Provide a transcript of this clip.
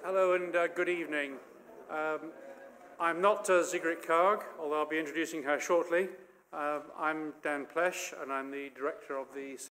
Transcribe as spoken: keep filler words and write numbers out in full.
Hello and uh, good evening. Um, I'm not uh, Sigrid Kaag, although I'll be introducing her shortly. Uh, I'm Dan Plesh, and I'm the director of the